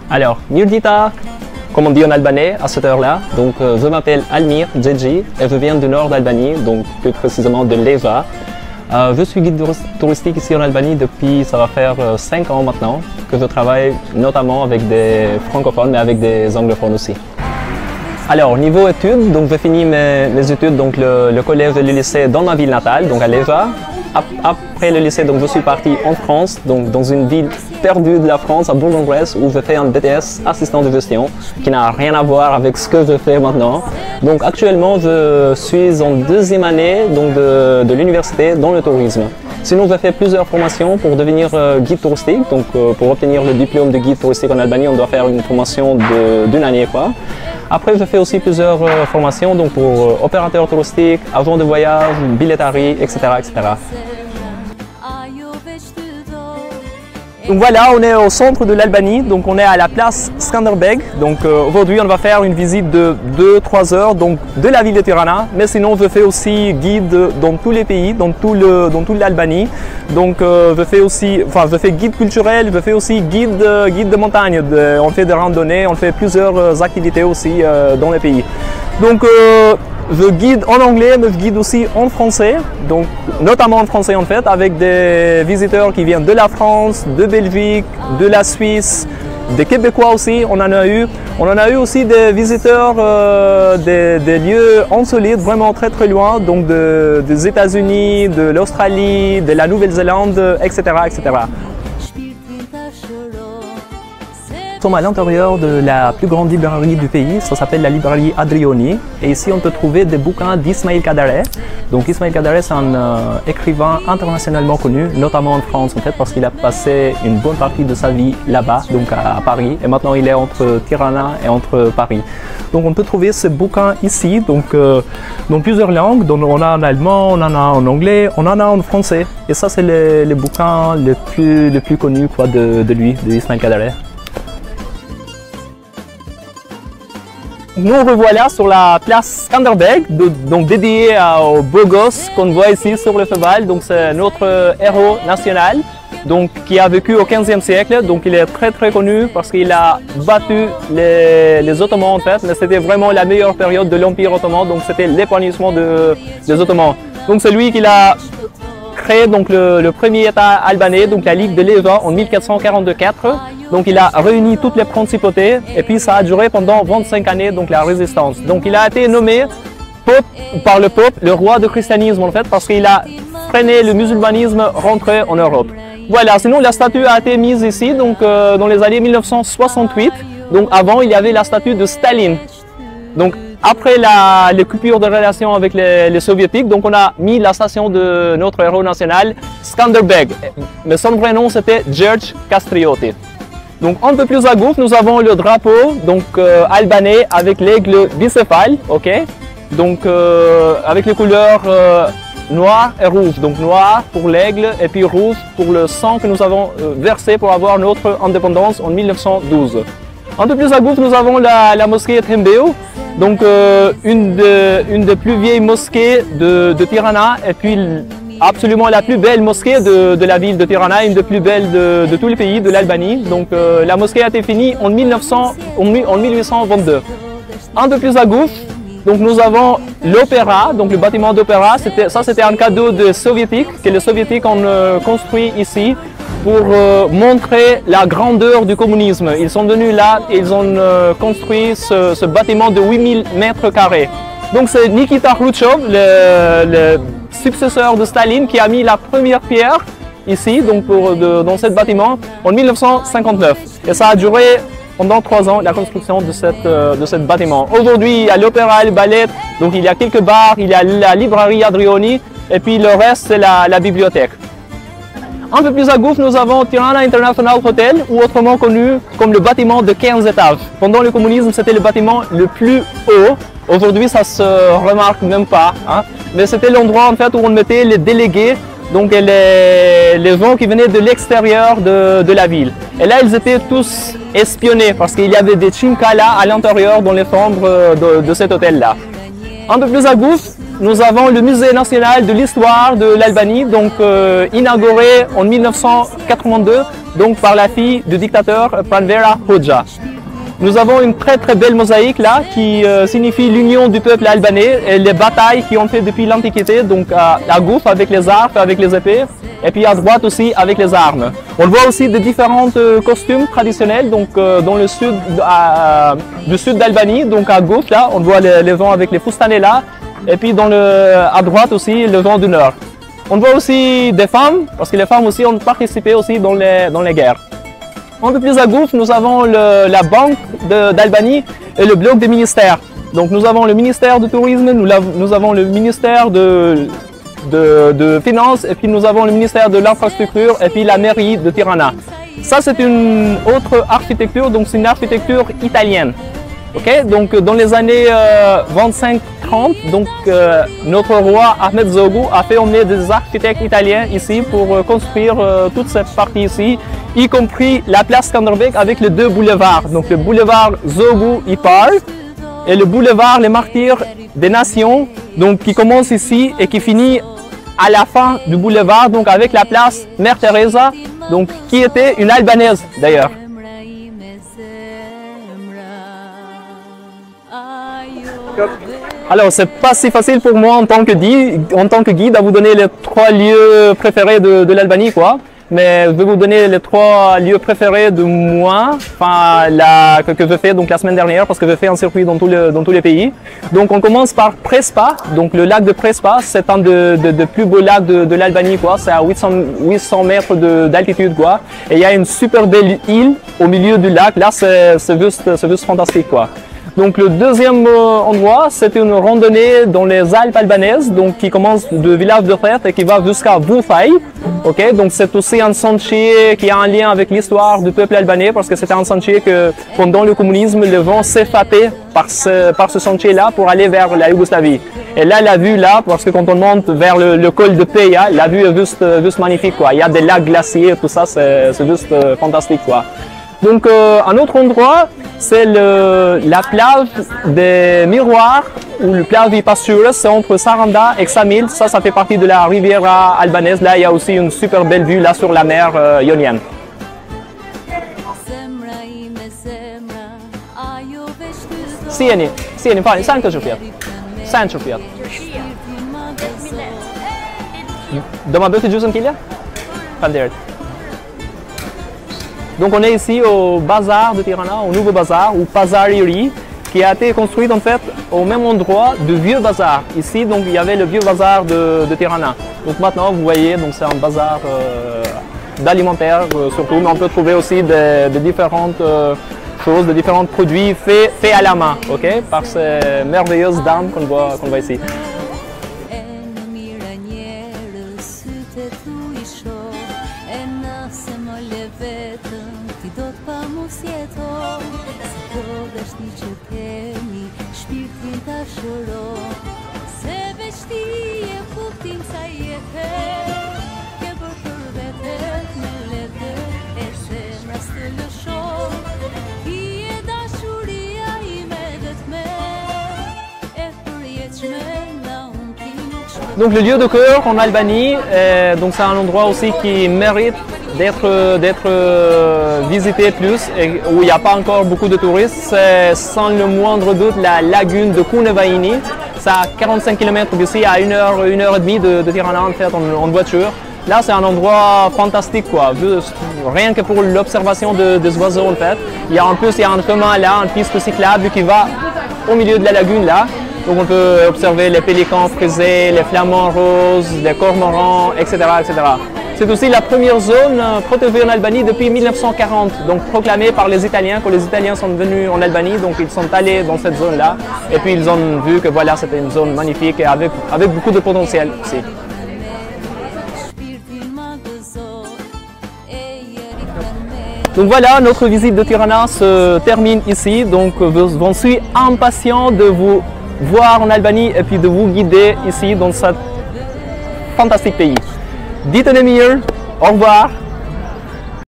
Alors, Mirdita, comme on dit en albanais à cette heure-là, donc je m'appelle Almir Djedji et je viens du nord d'Albanie, donc plus précisément de Leva. Je suis guide touristique ici en Albanie depuis, ça va faire 5 ans maintenant, que je travaille notamment avec des francophones, mais avec des anglophones aussi. Alors, niveau études, donc j'ai fini mes études, donc le collège et le lycée dans ma ville natale, donc à Leva. Après le lycée, donc je suis parti en France, donc dans une ville perdue de la France, à Bourg-en-Bresse, où je fais un BTS assistant de gestion, qui n'a rien à voir avec ce que je fais maintenant. Donc actuellement, je suis en 2e année donc de l'université dans le tourisme. Sinon, j'ai fait plusieurs formations pour devenir guide touristique. Donc pour obtenir le diplôme de guide touristique en Albanie, on doit faire une formation d'une année, quoi. Après, je fais aussi plusieurs formations donc pour opérateur touristique, agent de voyage, billetterie, etc., etc. Donc voilà, on est au centre de l'Albanie, donc on est à la place Skanderbeg. Donc aujourd'hui, on va faire une visite de 2-3 heures donc, de la ville de Tirana. Mais sinon, je fais aussi guide dans tous les pays, dans toute l'Albanie. Donc je fais guide culturel, je fais aussi guide de montagne. On fait des randonnées, on fait plusieurs activités aussi dans les pays. Donc je guide en anglais, mais je guide aussi en français, donc notamment en français en fait, avec des visiteurs qui viennent de la France, de Belgique, de la Suisse, des Québécois aussi, on en a eu. On en a eu aussi des visiteurs des lieux insolites, vraiment très très loin, donc des États-Unis, de l'Australie, de la Nouvelle-Zélande, etc., etc. Nous sommes à l'intérieur de la plus grande librairie du pays, ça s'appelle la librairie Adrioni. Et ici, on peut trouver des bouquins d'Ismail Kadare. Donc Ismail Kadare, c'est un écrivain internationalement connu, notamment en France en fait, parce qu'il a passé une bonne partie de sa vie là-bas, donc à Paris. Et maintenant, il est entre Tirana et entre Paris. Donc on peut trouver ces bouquins ici, donc dans plusieurs langues. Donc, on a en allemand, on en a en anglais, on en a en français. Et ça, c'est les bouquins les plus connus quoi, de lui, de Ismail Kadare. Nous revoilà sur la place Skanderbeg, donc dédiée aux beaux gosses qu'on voit ici sur le cheval. Donc c'est notre héros national, donc qui a vécu au XVe siècle. Donc il est très très connu parce qu'il a battu les Ottomans en fait, mais c'était vraiment la meilleure période de l'Empire ottoman. Donc c'était l'épanouissement des Ottomans. Donc c'est lui qui a créé donc le premier État albanais, donc la Ligue de Leva en 1444. Donc il a réuni toutes les principautés et puis ça a duré pendant 25 années, donc la résistance. Donc il a été nommé par le peuple le roi du christianisme en fait, parce qu'il a freiné le musulmanisme rentré en Europe. Voilà, sinon la statue a été mise ici donc, dans les années 1968. Donc avant il y avait la statue de Staline. Donc après les coupures de relations avec les soviétiques, donc on a mis la station de notre héros national, Skanderbeg. Mais son vrai nom c'était George Kastrioti. Donc un peu plus à gauche, nous avons le drapeau donc, albanais avec l'aigle bicéphale, ok? Donc avec les couleurs noir et rouge. Donc noir pour l'aigle et puis rouge pour le sang que nous avons versé pour avoir notre indépendance en 1912. Un peu plus à gauche, nous avons la mosquée Tembeu, donc une des plus vieilles mosquées de Tirana et puis absolument la plus belle mosquée de la ville de Tirana, une des plus belles de tous les pays de l'Albanie. Donc la mosquée a été finie en 1822. Un peu plus à gauche, donc nous avons l'opéra, donc le bâtiment d'opéra. Ça c'était un cadeau des soviétiques que les soviétiques ont construit ici pour montrer la grandeur du communisme. Ils sont venus là et ils ont construit ce bâtiment de 8000 mètres carrés. Donc c'est Nikita Khrouchtchev, le successeur de Staline, qui a mis la première pierre ici, donc dans ce bâtiment, en 1959. Et ça a duré pendant 3 ans, la construction de ce bâtiment. Aujourd'hui, il y a l'opéra et le ballet, donc il y a quelques bars, il y a la librairie Adrioni, et puis le reste, c'est la bibliothèque. Un peu plus à gauche, nous avons Tirana International Hotel, ou autrement connu comme le bâtiment de 15 étages. Pendant le communisme, c'était le bâtiment le plus haut. Aujourd'hui, ça se remarque même pas, hein. Mais c'était l'endroit en fait où on mettait les délégués, donc les gens qui venaient de l'extérieur de la ville. Et là, ils étaient tous espionnés parce qu'il y avait des chinkala à l'intérieur dans les chambres de cet hôtel-là. Un peu plus à gauche, nous avons le Musée national de l'histoire de l'Albanie, donc inauguré en 1982 donc par la fille du dictateur Pranvera Hoxha. Nous avons une très belle mosaïque là qui signifie l'union du peuple albanais et les batailles qui ont fait depuis l'Antiquité, donc à gauche avec les arcs, avec les épées, et puis à droite aussi avec les armes. On voit aussi de différents costumes traditionnels, donc dans le sud du sud d'Albanie, donc à gauche là, on voit les vents avec les fustanella, et puis à droite aussi le vent du nord. On voit aussi des femmes, parce que les femmes aussi ont participé aussi dans les guerres. Un peu plus à gauche, nous avons la Banque d'Albanie et le bloc des ministères. Donc nous avons le ministère du tourisme, nous avons le ministère de Finances, et puis nous avons le ministère de l'infrastructure et puis la mairie de Tirana. Ça c'est une autre architecture, donc c'est une architecture italienne. Okay? Donc dans les années 25-30, donc notre roi Ahmed Zogu a fait emmener des architectes italiens ici pour construire toute cette partie ici, y compris la place Skanderbeg avec les deux boulevards. Donc le boulevard Zogu Ipar et le boulevard Les Martyrs des Nations, donc qui commence ici et qui finit à la fin du boulevard, donc avec la place Mère Teresa, donc qui était une Albanaise d'ailleurs. Alors, c'est pas si facile pour moi en tant que guide à vous donner les 3 lieux préférés de l'Albanie, quoi. Mais je vais vous donner les 3 lieux préférés de moi, que je fais donc la semaine dernière, parce que je fais un circuit dans tous les pays. Donc, on commence par Prespa. Donc, le lac de Prespa, c'est un des plus beaux lacs de l'Albanie, quoi. C'est à 800 mètres d'altitude, quoi. Et il y a une super belle île au milieu du lac. Là, c'est juste fantastique, quoi. Donc le deuxième endroit, c'est une randonnée dans les Alpes albanaises, donc qui commence du village de Fret et qui va jusqu'à Bufaj. Okay? Donc c'est aussi un sentier qui a un lien avec l'histoire du peuple albanais, parce que c'était un sentier que pendant le communisme, le vent s'effacait par ce sentier-là pour aller vers la Yougoslavie. Et là, la vue là, parce que quand on monte vers le col de Peja, la vue est juste magnifique, quoi. Il y a des lacs glaciers, tout ça, c'est juste fantastique, quoi. Donc un autre endroit, c'est la plage des Miroirs, ou le plage des Pastures, c'est entre Saranda et Ksamil. Ça fait partie de la Riviera albanaise. Là, il y a aussi une super belle vue là sur la mer ionienne. Sieni, fani, sen kaç fiyat? Sen çok fiyat. Doma bëti gjusën kile? Faleminderit. Donc on est ici au bazar de Tirana, au nouveau bazar, ou Pazar i Ri, qui a été construit en fait au même endroit du vieux bazar. Ici, donc il y avait le vieux bazar de Tirana. Donc maintenant, vous voyez, donc c'est un bazar d'alimentaire surtout, mais on peut trouver aussi de différentes choses, de différents produits faits à la main, ok, par ces merveilleuses dames qu'on voit ici. Donc le lieu de cœur en Albanie, donc c'est un endroit aussi qui mérite d'être visité plus et où il n'y a pas encore beaucoup de touristes. C'est sans le moindre doute la lagune de Kunevaini. C'est à 45 km d'ici, à 1 heure et demie de Tirana en fait en voiture. Là c'est un endroit fantastique quoi, rien que pour l'observation des oiseaux en fait. Il y a un chemin là, une piste cyclable qui va au milieu de la lagune là. Donc on peut observer les pélicans frisés, les flamants roses, les cormorans, etc. etc. C'est aussi la première zone protégée en Albanie depuis 1940, donc proclamée par les Italiens. Quand les Italiens sont venus en Albanie, donc ils sont allés dans cette zone-là, et puis ils ont vu que voilà, c'était une zone magnifique et avec beaucoup de potentiel aussi. Donc voilà, notre visite de Tirana se termine ici, donc je suis impatient de vous voir en Albanie et puis de vous guider ici dans ce fantastique pays. Dites-le mieux, au revoir.